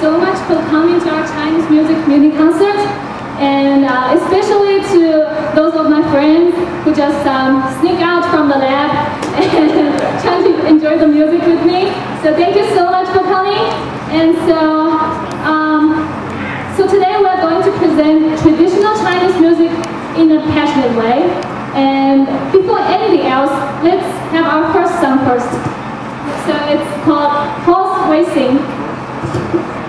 so much for coming to our Chinese music mini concert, and especially to those of my friends who just sneak out from the lab and trying to enjoy the music with me. So thank you so much for coming. And so today we're going to present traditional Chinese music in a passionate way. And before anything else, let's have our first song first. So it's called Horse Racing.